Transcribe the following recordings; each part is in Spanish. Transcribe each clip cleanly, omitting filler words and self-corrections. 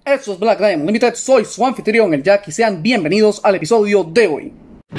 Esto es Black Diamond Limited, soy su anfitrión, el Jack, y sean bienvenidos al episodio de hoy.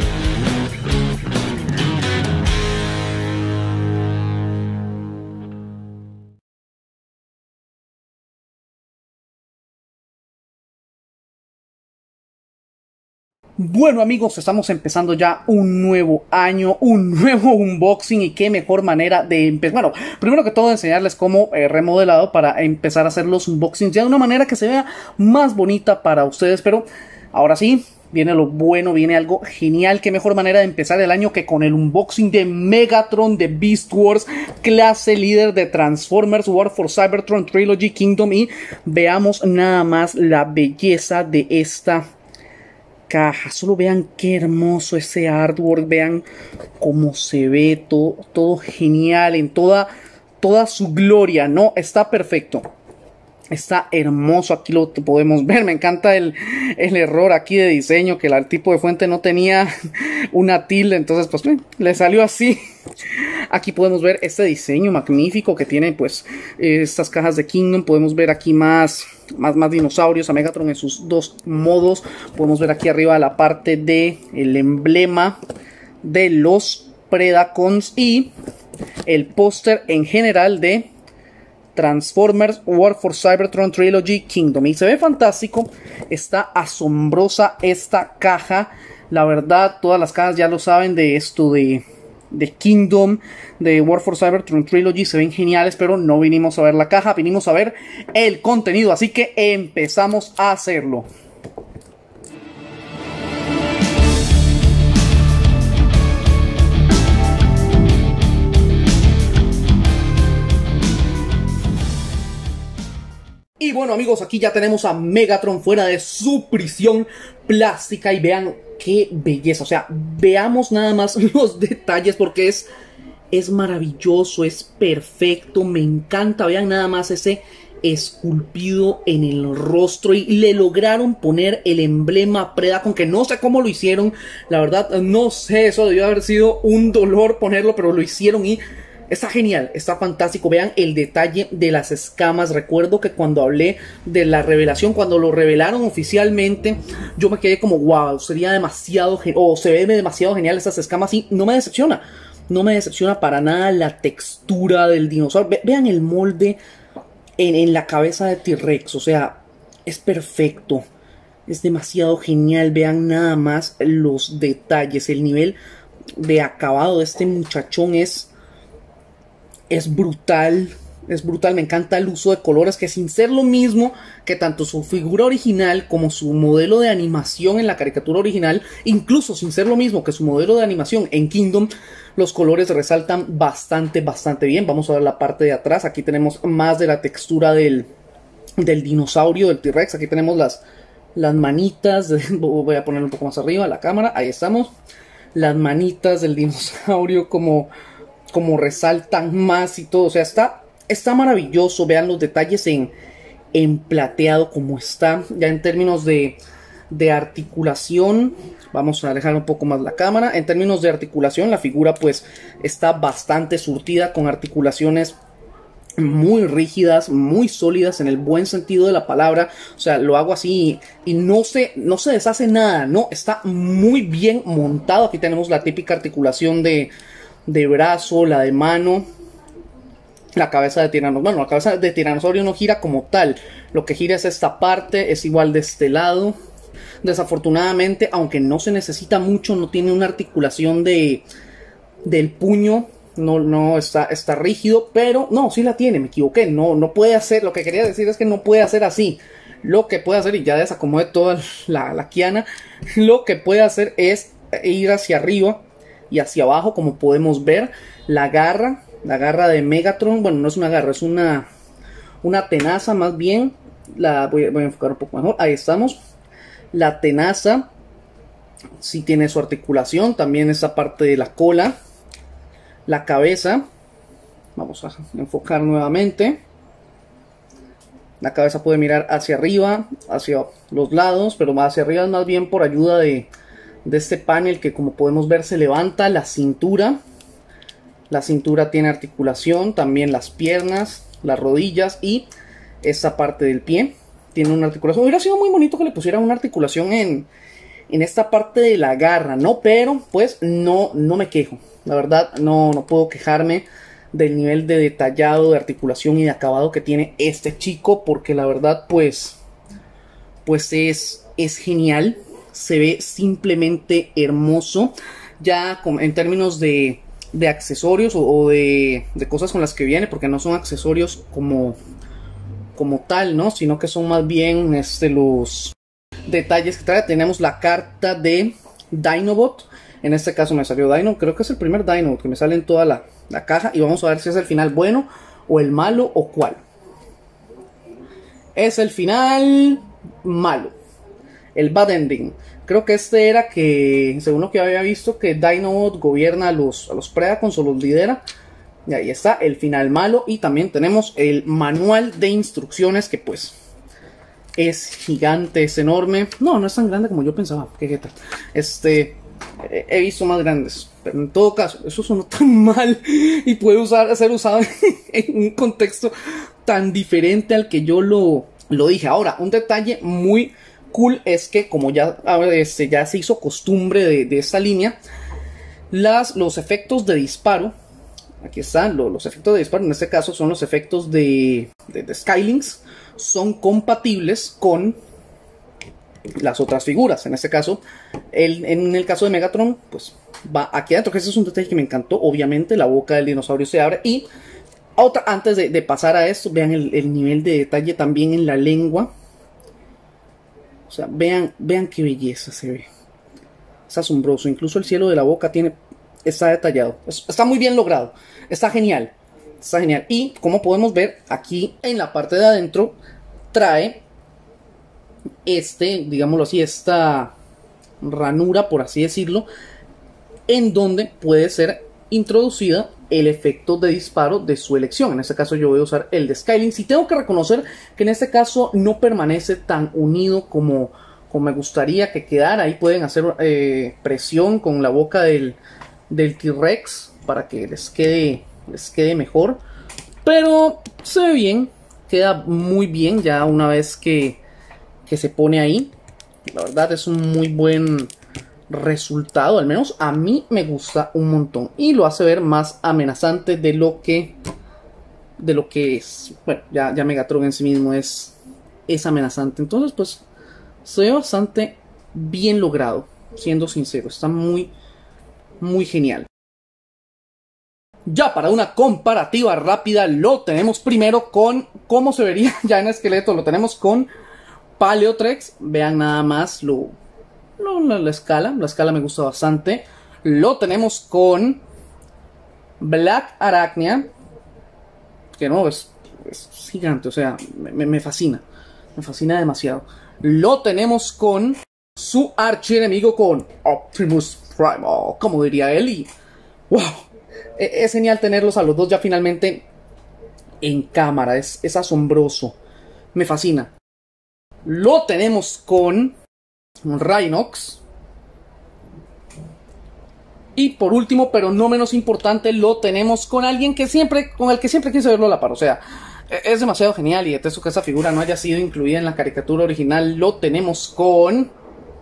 Bueno amigos, estamos empezando ya un nuevo año, un nuevo unboxing, y qué mejor manera de empezar. Bueno, primero que todo enseñarles cómo he remodelado para empezar a hacer los unboxings ya de una manera que se vea más bonita para ustedes. Pero ahora sí, viene lo bueno, viene algo genial. Qué mejor manera de empezar el año que con el unboxing de Megatron de Beast Wars, clase líder de Transformers, War for Cybertron Trilogy Kingdom. Y veamos nada más la belleza de esta caja. Solo vean qué hermoso ese artwork, vean cómo se ve todo genial en toda su gloria, ¿no? Está perfecto, está hermoso. Aquí lo podemos ver. Me encanta el error aquí de diseño, que el tipo de fuente no tenía una tilde, entonces pues le salió así. Aquí podemos ver este diseño magnífico que tiene pues estas cajas de Kingdom. Podemos ver aquí más dinosaurios, a Megatron en sus dos modos. Podemos ver aquí arriba la parte de el emblema de los Predacons y el póster en general de Transformers War for Cybertron Trilogy Kingdom. Y se ve fantástico, está asombrosa esta caja. La verdad, todas las cajas ya lo saben de esto de Kingdom, de War for Cybertron Trilogy, se ven geniales, pero no vinimos a ver la caja, vinimos a ver el contenido, así que empezamos a hacerlo. Y bueno amigos, aquí ya tenemos a Megatron fuera de su prisión plástica y vean qué belleza. O sea, veamos nada más los detalles porque es maravilloso, es perfecto, me encanta. Vean nada más ese esculpido en el rostro y le lograron poner el emblema Predacon, que no sé cómo lo hicieron, la verdad no sé, eso debió haber sido un dolor ponerlo, pero lo hicieron y está genial, está fantástico. Vean el detalle de las escamas. Recuerdo que cuando hablé de la revelación, cuando lo revelaron oficialmente, yo me quedé como wow, sería demasiado o se ve demasiado genial esas escamas, y no me decepciona. No me decepciona para nada la textura del dinosaurio. Vean el molde en la cabeza de T-Rex, o sea, es perfecto. Es demasiado genial. Vean nada más los detalles, el nivel de acabado de este muchachón es brutal, es brutal. Me encanta el uso de colores, que sin ser lo mismo que tanto su figura original como su modelo de animación en la caricatura original, incluso sin ser lo mismo que su modelo de animación en Kingdom, los colores resaltan bastante bien. Vamos a ver la parte de atrás. Aquí tenemos más de la textura del dinosaurio, del T-Rex. Aquí tenemos las manitas, voy a ponerlo un poco más arriba la cámara, ahí estamos. Las manitas del dinosaurio como resaltan más y todo, o sea, está maravilloso. Vean los detalles en plateado como está. Ya en términos de articulación, vamos a alejar un poco más la cámara. En términos de articulación, la figura pues está bastante surtida, con articulaciones muy rígidas, muy sólidas en el buen sentido de la palabra. O sea, lo hago así y no se deshace nada, no, está muy bien montado. Aquí tenemos la típica articulación de brazo, la de mano, la cabeza de tiranosaurio. Bueno, la cabeza de tiranosaurio no gira como tal, lo que gira es esta parte, es igual de este lado. Desafortunadamente, aunque no se necesita mucho, no tiene una articulación del puño, no está rígido, pero no, sí la tiene, me equivoqué, no puede hacer, lo que quería decir es que no puede hacer así. Lo que puede hacer, y ya desacomodé toda la kiana, lo que puede hacer es ir hacia arriba y hacia abajo, como podemos ver. La garra de Megatron, bueno, no es una garra, es una tenaza más bien. Voy a enfocar un poco mejor, ahí estamos. La tenaza sí tiene su articulación, también esta parte de la cola, la cabeza. Vamos a enfocar nuevamente. La cabeza puede mirar hacia arriba, hacia los lados, pero más hacia arriba más bien por ayuda de este panel que, como podemos ver, se levanta. La cintura tiene articulación, también las piernas, las rodillas y esta parte del pie. Tiene una articulación. Hubiera sido muy bonito que le pusieran una articulación en esta parte de la garra, ¿no? Pero pues no me quejo. La verdad no puedo quejarme del nivel de detallado, de articulación y de acabado que tiene este chico, porque la verdad pues es genial. Se ve simplemente hermoso. Ya en términos de accesorios o de cosas con las que viene, porque no son accesorios como tal, ¿no? Sino que son más bien los detalles que trae. Tenemos la carta de Dinobot. En este caso me salió Dino. Creo que es el primer Dinobot que me sale en toda la caja. Y vamos a ver si es el final bueno o el malo o cuál. Es el final malo. El Bad Ending. Creo que este era que, según lo que había visto, que Dinobot gobierna a los Predacons o los lidera. Y ahí está el final malo. Y también tenemos el manual de instrucciones, que pues es gigante, es enorme. No es tan grande como yo pensaba. Qué jeta. He visto más grandes, pero en todo caso, eso sonó tan mal y puede ser usado en un contexto tan diferente al que yo lo dije. Ahora, un detalle muy cool es que, como ya se hizo costumbre de esta línea, los efectos de disparo, aquí están los efectos de disparo, en este caso son los efectos de Skylinks, son compatibles con las otras figuras. En este caso, en el caso de Megatron, pues va aquí adentro, que ese es un detalle que me encantó. Obviamente la boca del dinosaurio se abre. Y antes de pasar a esto, vean el nivel de detalle también en la lengua. O sea, vean qué belleza se ve. Es asombroso. Incluso el cielo de la boca está detallado. Está muy bien logrado. Está genial. Está genial. Y como podemos ver, aquí en la parte de adentro trae digámoslo así, esta ranura, por así decirlo, en donde puede ser introducida el efecto de disparo de su elección. En este caso yo voy a usar el de Skylinks, y tengo que reconocer que en este caso no permanece tan unido como me gustaría que quedara. Ahí pueden hacer presión con la boca del T-Rex para que les quede mejor, pero se ve bien, queda muy bien ya una vez que se pone ahí. La verdad es un muy buen resultado, al menos a mí me gusta un montón y lo hace ver más amenazante de lo que es. Bueno, ya Megatron en sí mismo es amenazante, entonces pues se ve bastante bien logrado, siendo sincero, está muy genial. Ya para una comparativa rápida, lo tenemos primero con cómo se vería ya en esqueleto. Lo tenemos con Paleotrex. Vean nada más la escala. La escala me gusta bastante. Lo tenemos con Black Arachnia, que no, es gigante. O sea, me fascina. Me fascina demasiado. Lo tenemos con su archienemigo, con Optimus Primal, como diría él. Y wow, es genial tenerlos a los dos ya finalmente en cámara. Es asombroso. Me fascina. Lo tenemos con Rhinox. Y por último, pero no menos importante, lo tenemos con alguien con el que siempre quise verlo a la par. O sea, es demasiado genial y detesto que esa figura no haya sido incluida en la caricatura original. Lo tenemos con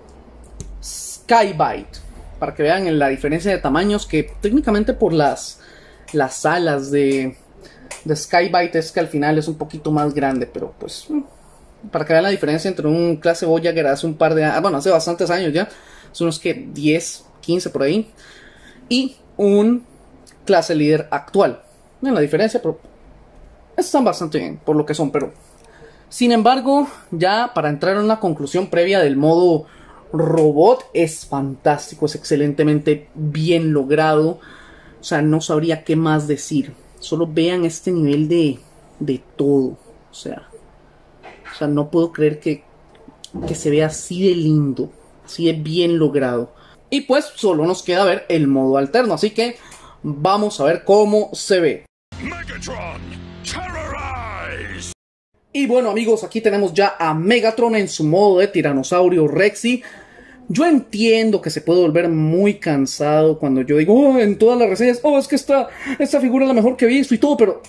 Skybite. Para que vean la diferencia de tamaños, que técnicamente por las alas de Skybite es que al final es un poquito más grande, pero pues para que vean la diferencia entre un clase Voyager hace un par de años, bueno, hace bastantes años ya, son unos que 10, 15 por ahí, y un clase líder actual. Ven la diferencia, pero están bastante bien por lo que son. Pero sin embargo, ya para entrar en una conclusión previa del modo robot, es fantástico, es excelentemente bien logrado. O sea, no sabría qué más decir. Solo vean este nivel de todo. O sea, no puedo creer que se vea así de lindo, así de bien logrado. Y pues solo nos queda ver el modo alterno, así que vamos a ver cómo se ve. Megatron, terrorize. Y bueno amigos, aquí tenemos ya a Megatron en su modo de Tiranosaurio Rexy. Yo entiendo que se puede volver muy cansado cuando yo digo en todas las reseñas, es que esta figura es la mejor que he visto y todo, pero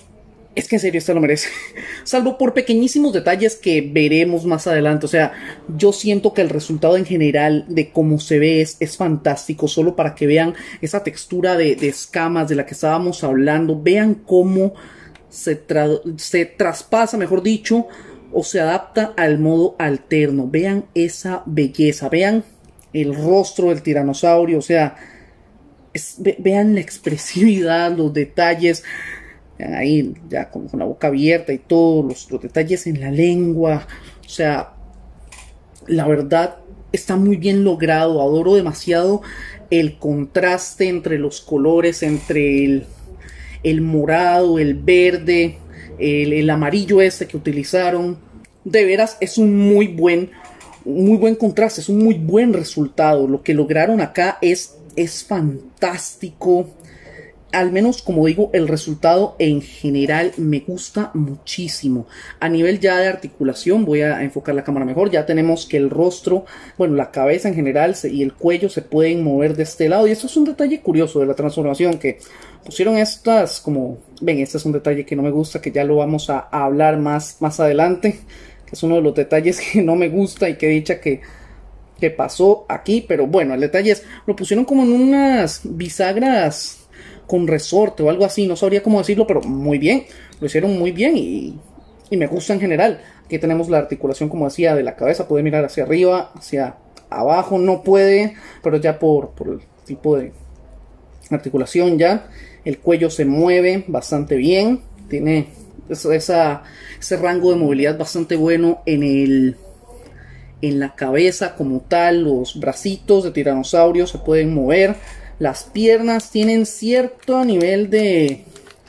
Es que en serio, este lo merece. Salvo por pequeñísimos detalles que veremos más adelante. O sea, yo siento que el resultado en general de cómo se ve es fantástico. Solo para que vean esa textura de escamas de la que estábamos hablando. Vean cómo se traspasa, mejor dicho, o se adapta al modo alterno. Vean esa belleza. Vean el rostro del tiranosaurio. O sea, vean la expresividad, los detalles. Ahí ya con la boca abierta y todos los detalles en la lengua. O sea, la verdad está muy bien logrado. Adoro demasiado el contraste entre los colores, entre el morado, el verde, el amarillo este que utilizaron. De veras es un muy buen contraste, es un muy buen resultado. Lo que lograron acá es fantástico. Al menos, como digo, el resultado en general me gusta muchísimo. A nivel ya de articulación, voy a enfocar la cámara mejor. Ya tenemos que el rostro, bueno, la cabeza en general y el cuello se pueden mover de este lado. Y esto es un detalle curioso de la transformación, que pusieron estas como... Ven, este es un detalle que no me gusta, que ya lo vamos a hablar más adelante. Que es uno de los detalles que no me gusta y que dicha que pasó aquí. Pero bueno, el detalle es, lo pusieron como en unas bisagras con resorte o algo así, no sabría cómo decirlo, pero muy bien, lo hicieron muy bien y me gusta en general. Aquí tenemos la articulación, como decía, de la cabeza, puede mirar hacia arriba, hacia abajo, no puede, pero ya por el tipo de articulación ya, el cuello se mueve bastante bien, tiene ese rango de movilidad bastante bueno en la cabeza como tal. Los bracitos de tiranosaurio se pueden mover. Las piernas tienen cierto nivel de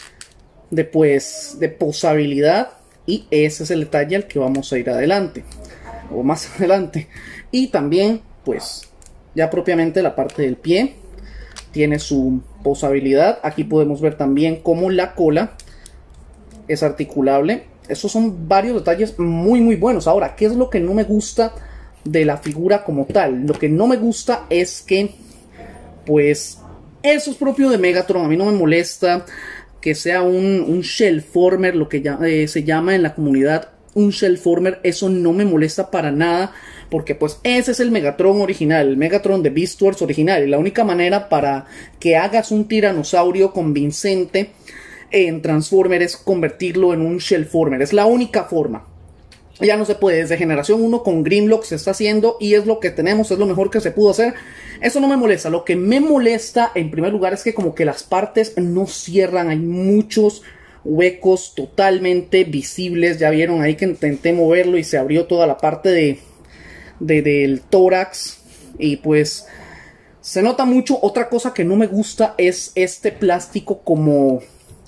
posabilidad. Y ese es el detalle al que vamos a ir adelante. O más adelante. Y también, pues, ya propiamente la parte del pie tiene su posabilidad. Aquí podemos ver también cómo la cola es articulable. Esos son varios detalles muy buenos. Ahora, ¿qué es lo que no me gusta de la figura como tal? Lo que no me gusta es que, pues, eso es propio de Megatron. A mí no me molesta que sea un shellformer, lo que se llama en la comunidad un shellformer. Eso no me molesta para nada, porque pues ese es el Megatron original, el Megatron de Beast Wars original. Y la única manera para que hagas un tiranosaurio convincente en Transformer es convertirlo en un shellformer. Es la única forma. Ya no se puede. Desde generación 1 con Grimlock se está haciendo y es lo que tenemos, es lo mejor que se pudo hacer. Eso no me molesta. Lo que me molesta en primer lugar es que como que las partes no cierran. Hay muchos huecos totalmente visibles. Ya vieron ahí que intenté moverlo y se abrió toda la parte del tórax. Y pues se nota mucho. Otra cosa que no me gusta es este plástico como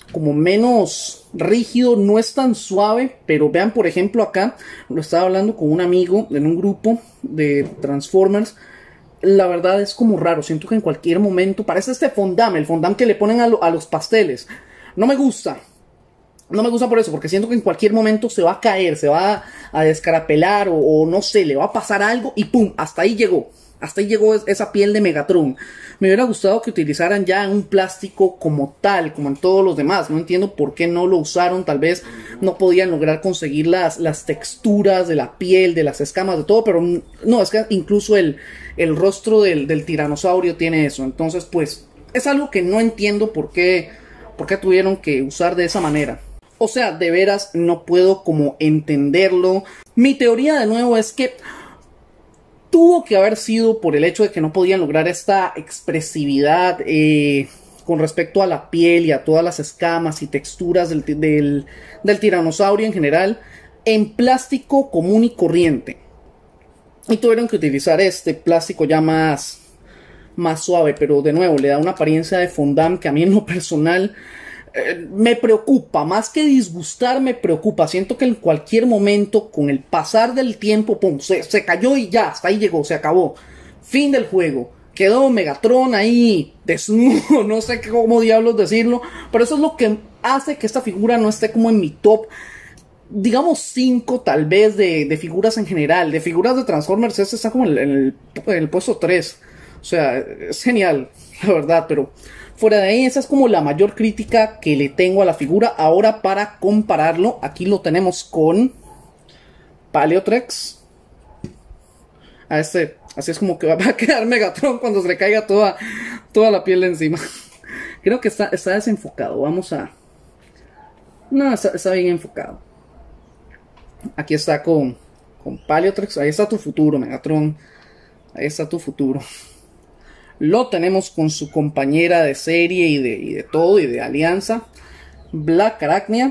menos rígido, no es tan suave. Pero vean, por ejemplo, acá lo estaba hablando con un amigo en un grupo de Transformers. La verdad es como raro, siento que en cualquier momento parece este fondant, el fondant que le ponen a los pasteles. No me gusta por eso, porque siento que en cualquier momento se va a caer, se va a descarapelar o no sé, le va a pasar algo y pum, hasta ahí llegó esa piel de Megatron. Me hubiera gustado que utilizaran ya un plástico como tal, como en todos los demás. No entiendo por qué no lo usaron. Tal vez no podían lograr conseguir las texturas de la piel, de las escamas, de todo. Pero no, es que incluso el rostro del tiranosaurio tiene eso. Entonces, pues, es algo que no entiendo por qué tuvieron que usar de esa manera. O sea, de veras no puedo como entenderlo. Mi teoría de nuevo es que tuvo que haber sido por el hecho de que no podían lograr esta expresividad con respecto a la piel y a todas las escamas y texturas del tiranosaurio en general en plástico común y corriente. Y tuvieron que utilizar este plástico ya más suave, pero de nuevo le da una apariencia de fondant que a mí en lo personal me preocupa, más que disgustar me preocupa. Siento que en cualquier momento, con el pasar del tiempo, pum, se cayó y ya, hasta ahí llegó, se acabó. Fin del juego. Quedó Megatron ahí desnudo, no sé cómo diablos decirlo, pero eso es lo que hace que esta figura no esté como en mi top, digamos 5 tal vez de figuras en general. De figuras de Transformers, este está como en el puesto 3. O sea, es genial, la verdad, pero Fuera de ahí, esa es como la mayor crítica que le tengo a la figura. Ahora, para compararlo, aquí lo tenemos con Paleotrex. Así es como que va a quedar Megatron cuando se le caiga toda la piel de encima. Creo que está desenfocado. Vamos a... No, está bien enfocado. Aquí está con Paleotrex. Ahí está tu futuro, Megatron. Ahí está tu futuro. Lo tenemos con su compañera de serie y de todo, y de alianza, Black Arachnia.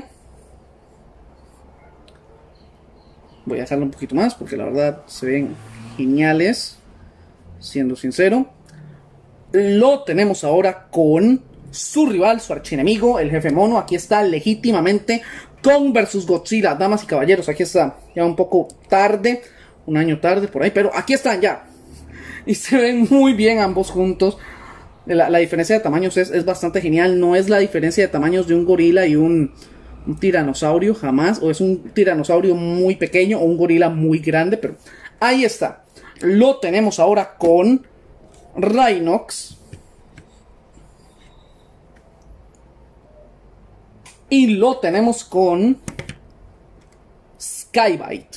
Voy a dejarlo un poquito más porque la verdad se ven geniales, siendo sincero. Lo tenemos ahora con su rival, su archienemigo, el jefe mono. Aquí está legítimamente Kong vs Godzilla, damas y caballeros. Aquí está, ya un poco tarde, un año tarde por ahí, pero aquí están ya. Y se ven muy bien ambos juntos. La diferencia de tamaños es bastante genial. No es la diferencia de tamaños de un gorila y un tiranosaurio, jamás. O es un tiranosaurio muy pequeño o un gorila muy grande. Pero ahí está. Lo tenemos ahora con Rhinox. Y lo tenemos con Skybite.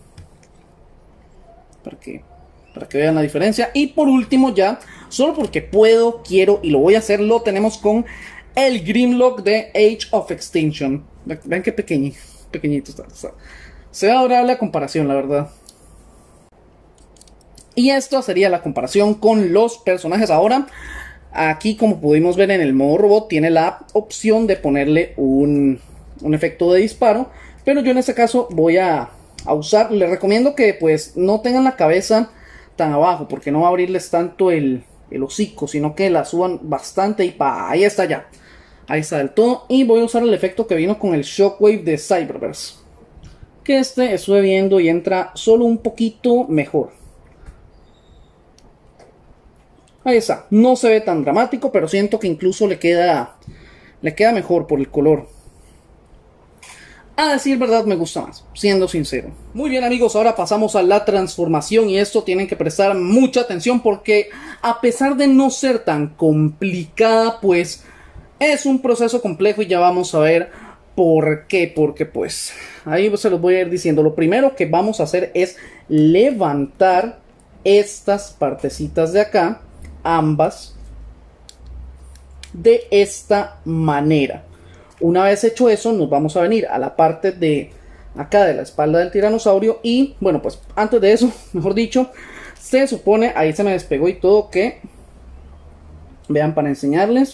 Para que vean la diferencia. Y por último, ya, solo porque puedo, quiero y lo voy a hacer, lo tenemos con el Grimlock de Age of Extinction. Vean qué pequeñito está. Se ve adorable la comparación, la verdad. Y esto sería la comparación con los personajes. Ahora, aquí como pudimos ver en el modo robot, tiene la opción de ponerle un efecto de disparo. Pero yo en este caso voy a usar, les recomiendo que pues no tengan la cabeza tan abajo, porque no va a abrirles tanto el hocico, sino que la suban bastante y ahí está ya. Ahí está del todo. Y voy a usar el efecto que vino con el Shockwave de Cyberverse, que estuve viendo y entra solo un poquito mejor. Ahí está. No se ve tan dramático, pero siento que incluso le queda mejor por el color. A decir verdad, me gusta más, siendo sincero. Muy bien, amigos, ahora pasamos a la transformación. Y esto tienen que prestar mucha atención, porque a pesar de no ser tan complicada, pues es un proceso complejo. Y ya vamos a ver por qué. Porque pues ahí se los voy a ir diciendo. Lo primero que vamos a hacer es levantar estas partecitas de acá, ambas, de esta manera. Una vez hecho eso, nos vamos a venir a la parte de acá de la espalda del tiranosaurio. Y bueno, pues antes de eso, mejor dicho, se supone, ahí se me despegó y todo, que vean, para enseñarles,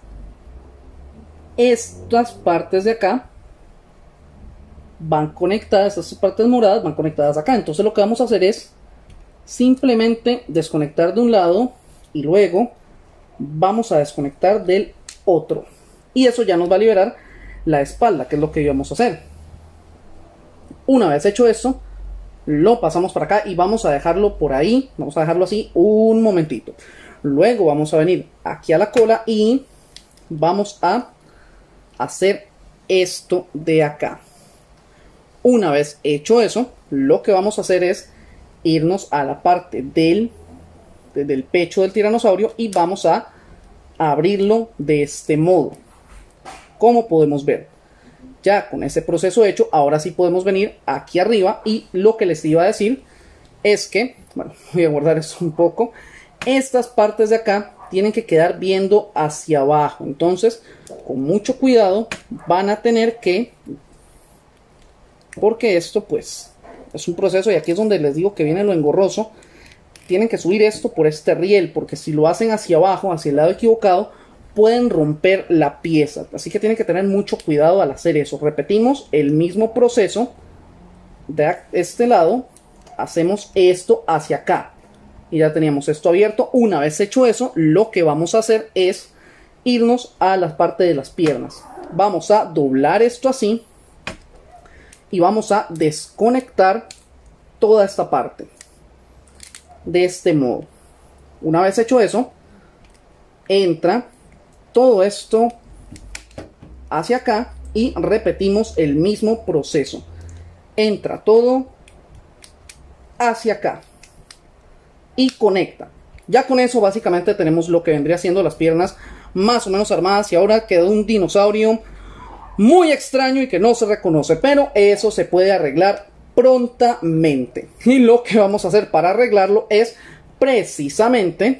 estas partes de acá van conectadas, estas partes moradas van conectadas acá. Entonces lo que vamos a hacer es simplemente desconectar de un lado y luego vamos a desconectar del otro. Y eso ya nos va a liberar la espalda, que es lo que íbamos a hacer. Una vez hecho eso, lo pasamos para acá y vamos a dejarlo por ahí. Vamos a dejarlo así un momentito. Luego vamos a venir aquí a la cola y vamos a hacer esto de acá. Una vez hecho eso, lo que vamos a hacer es irnos a la parte del pecho del tiranosaurio y vamos a abrirlo de este modo. Como podemos ver, ya con ese proceso hecho, ahora sí podemos venir aquí arriba. Y lo que les iba a decir es que, bueno, voy a guardar esto un poco. Estas partes de acá tienen que quedar viendo hacia abajo. Entonces, con mucho cuidado van a tener que, porque esto pues es un proceso, y aquí es donde les digo que viene lo engorroso. Tienen que subir esto por este riel, porque si lo hacen hacia abajo, hacia el lado equivocado, pueden romper la pieza. Así que tienen que tener mucho cuidado al hacer eso. Repetimos el mismo proceso de este lado. Hacemos esto hacia acá. Y ya teníamos esto abierto. Una vez hecho eso, lo que vamos a hacer es irnos a la parte de las piernas. Vamos a doblar esto así. Y vamos a desconectar toda esta parte. De este modo. Una vez hecho eso, entra todo esto hacia acá y repetimos el mismo proceso. Entra todo hacia acá y conecta. Ya con eso básicamente tenemos lo que vendría siendo las piernas más o menos armadas y ahora quedó un dinosaurio muy extraño y que no se reconoce, pero eso se puede arreglar prontamente. Y lo que vamos a hacer para arreglarlo es precisamente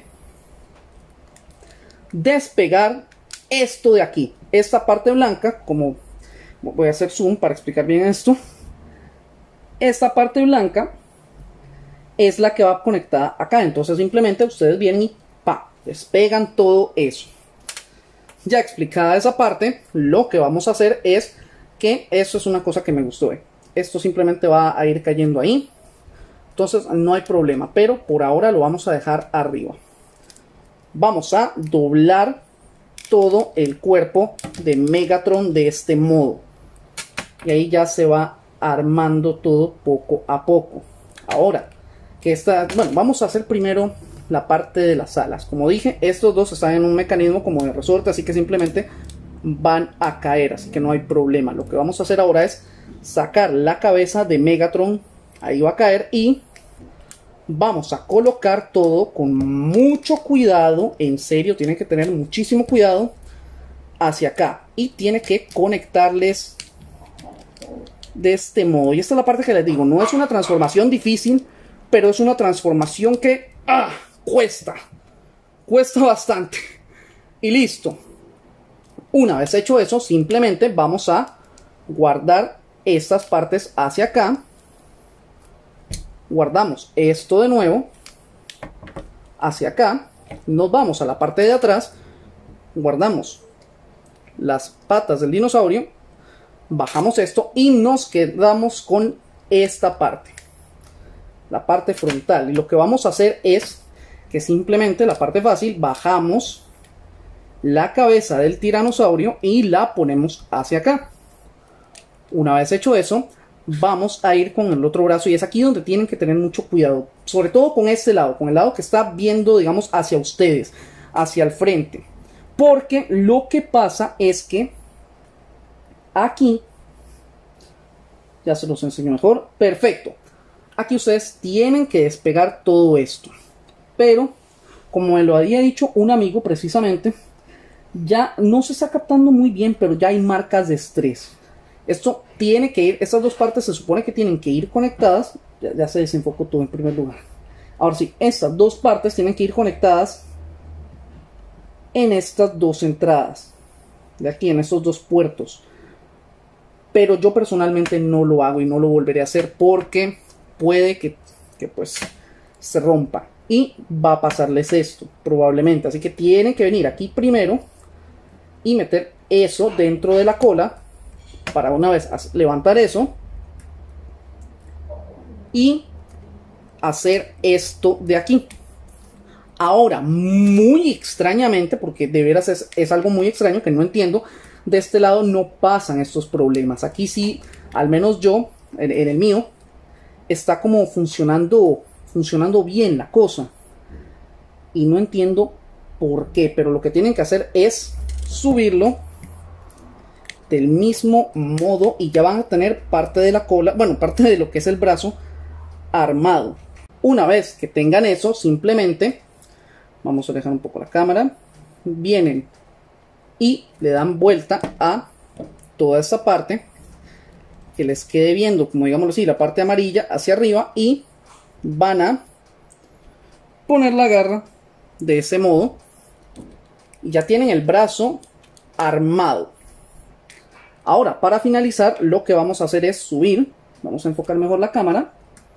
despegar esto de aquí, esta parte blanca. Como voy a hacer zoom para explicar bien esto, esta parte blanca es la que va conectada acá, entonces simplemente ustedes vienen y despegan todo eso. Ya explicada esa parte, lo que vamos a hacer es que eso es una cosa que me gustó. Esto simplemente va a ir cayendo ahí. Entonces no hay problema, pero por ahora lo vamos a dejar arriba. Vamos a doblar todo el cuerpo de Megatron de este modo. Y ahí ya se va armando todo poco a poco. Ahora, bueno, vamos a hacer primero la parte de las alas. Como dije, estos dos están en un mecanismo como de resorte, así que simplemente van a caer, así que no hay problema. Lo que vamos a hacer ahora es sacar la cabeza de Megatron, ahí va a caer, y vamos a colocar todo con mucho cuidado. En serio, tienen que tener muchísimo cuidado hacia acá y tiene que conectarles de este modo. Y esta es la parte que les digo, no es una transformación difícil, pero es una transformación que cuesta bastante. Y listo. Una vez hecho eso, simplemente vamos a guardar estas partes hacia acá. Guardamos esto de nuevo hacia acá. Nos vamos a la parte de atrás. Guardamos las patas del dinosaurio. Bajamos esto y nos quedamos con esta parte, la parte frontal. Y lo que vamos a hacer es que simplemente, la parte fácil, bajamos la cabeza del tiranosaurio y la ponemos hacia acá. Una vez hecho eso, vamos a ir con el otro brazo, y es aquí donde tienen que tener mucho cuidado, sobre todo con este lado, con el lado que está viendo, digamos, hacia ustedes, hacia el frente, porque lo que pasa es que aquí, ya se los enseño mejor, perfecto. Aquí ustedes tienen que despegar todo esto, pero como me lo había dicho un amigo precisamente, ya no se está captando muy bien, pero ya hay marcas de estrés. Esto tiene que ir, estas dos partes se supone que tienen que ir conectadas. Ya se desenfocó todo en primer lugar. Ahora sí, estas dos partes tienen que ir conectadas en estas dos entradas de aquí, en estos dos puertos. Pero yo personalmente no lo hago y no lo volveré a hacer porque puede que pues se rompa y va a pasarles esto probablemente. Así que tienen que venir aquí primero y meter eso dentro de la cola para una vez levantar eso y hacer esto de aquí. Ahora, muy extrañamente, porque de veras es algo muy extraño que no entiendo, de este lado no pasan estos problemas. Aquí sí, al menos yo, en el mío, está como funcionando bien la cosa. Y no entiendo por qué, pero lo que tienen que hacer es subirlo del mismo modo y ya van a tener parte de la cola, bueno, parte de lo que es el brazo armado. Una vez que tengan eso, simplemente vamos a alejar un poco la cámara, vienen y le dan vuelta a toda esta parte, que les quede viendo, como digámoslo así, la parte amarilla hacia arriba, y van a poner la garra de ese modo y ya tienen el brazo armado. Ahora, para finalizar, lo que vamos a hacer es subir. Vamos a enfocar mejor la cámara.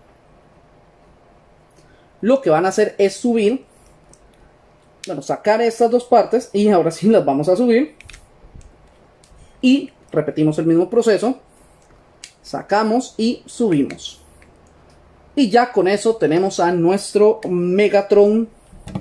Lo que van a hacer es subir, bueno, sacar estas dos partes, y ahora sí las vamos a subir y repetimos el mismo proceso. Sacamos y subimos, y ya con eso tenemos a nuestro Megatron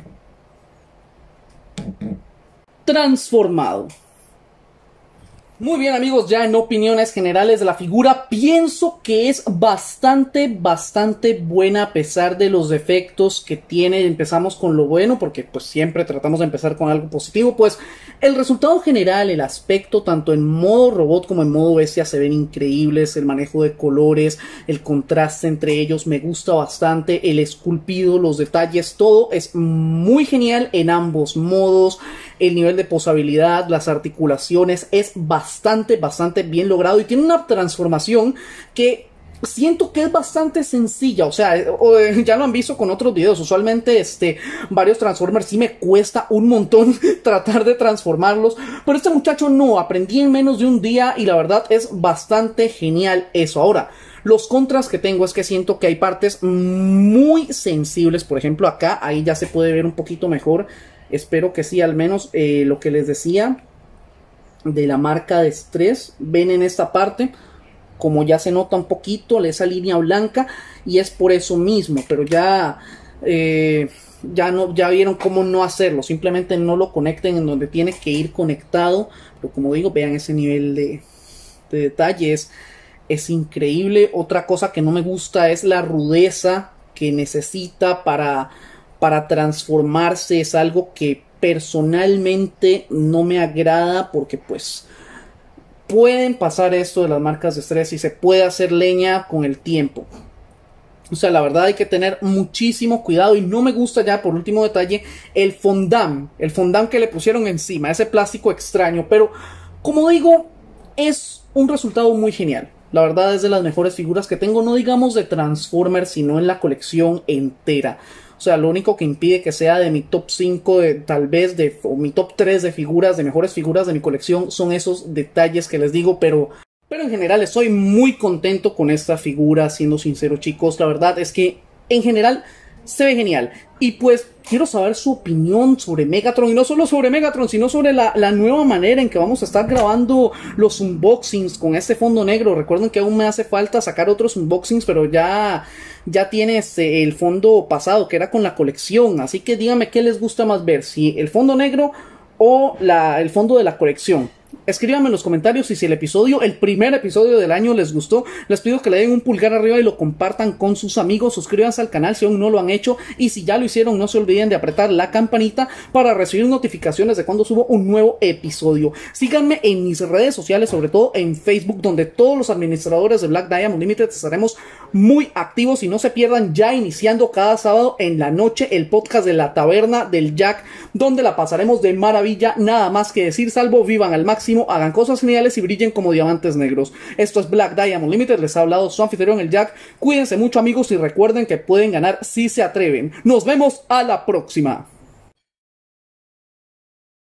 transformado. Muy bien, amigos, ya en opiniones generales de la figura, pienso que es bastante buena a pesar de los defectos que tiene. Empezamos con lo bueno porque pues siempre tratamos de empezar con algo positivo. Pues El resultado general, el aspecto, tanto en modo robot como en modo bestia, se ven increíbles. El manejo de colores, el contraste entre ellos me gusta bastante. El esculpido, los detalles, todo es muy genial en ambos modos. El nivel de posabilidad, las articulaciones es bastante bien logrado. Y tiene una transformación que siento que es bastante sencilla, o sea, ya lo han visto con otros videos. Usualmente varios Transformers sí me cuesta un montón tratar de transformarlos, pero este muchacho no, aprendí en menos de un día y la verdad es bastante genial eso. Ahora, los contras que tengo es que siento que hay partes muy sensibles, por ejemplo acá, ahí ya se puede ver un poquito mejor, espero que sí, al menos lo que les decía de la marca de estrés, ven en esta parte como ya se nota un poquito esa línea blanca, y es por eso mismo, pero ya vieron cómo no hacerlo, simplemente no lo conecten en donde tiene que ir conectado, pero como digo, vean ese nivel de detalles, es increíble. Otra cosa que no me gusta es la rudeza que necesita para transformarse, es algo que personalmente no me agrada, porque pues pueden pasar esto de las marcas de estrés y se puede hacer leña con el tiempo. O sea, la verdad hay que tener muchísimo cuidado. Y no me gusta, ya por último detalle, el fondant que le pusieron encima, ese plástico extraño. Pero como digo, es un resultado muy genial. La verdad es de las mejores figuras que tengo, no digamos de Transformers, sino en la colección entera. O sea, lo único que impide que sea de mi top 5, o mi top 3 de figuras, de mejores figuras de mi colección, son esos detalles que les digo, pero en general estoy muy contento con esta figura, siendo sincero, chicos. La verdad es que en general se ve genial. Y pues quiero saber su opinión sobre Megatron, y no solo sobre Megatron, sino sobre la nueva manera en que vamos a estar grabando los unboxings con este fondo negro. Recuerden que aún me hace falta sacar otros unboxings, pero ya tiene el fondo pasado, que era con la colección. Así que díganme qué les gusta más ver, si el fondo negro o el fondo de la colección. Escríbanme en los comentarios si el primer episodio del año les gustó. Les pido que le den un pulgar arriba y lo compartan con sus amigos. Suscríbanse al canal si aún no lo han hecho, y si ya lo hicieron, no se olviden de apretar la campanita para recibir notificaciones de cuando subo un nuevo episodio. Síganme en mis redes sociales, sobre todo en Facebook, donde todos los administradores de Black Diamond Limited estaremos muy activos, y no se pierdan, ya iniciando cada sábado en la noche, el podcast de la Taberna del Jack, donde la pasaremos de maravilla. Nada más que decir, salvo vivan al máximo, hagan cosas geniales y brillen como diamantes negros. Esto es Black Diamond Limited, les ha hablado su anfitrión el Jack. Cuídense mucho, amigos, y recuerden que pueden ganar si se atreven. Nos vemos a la próxima.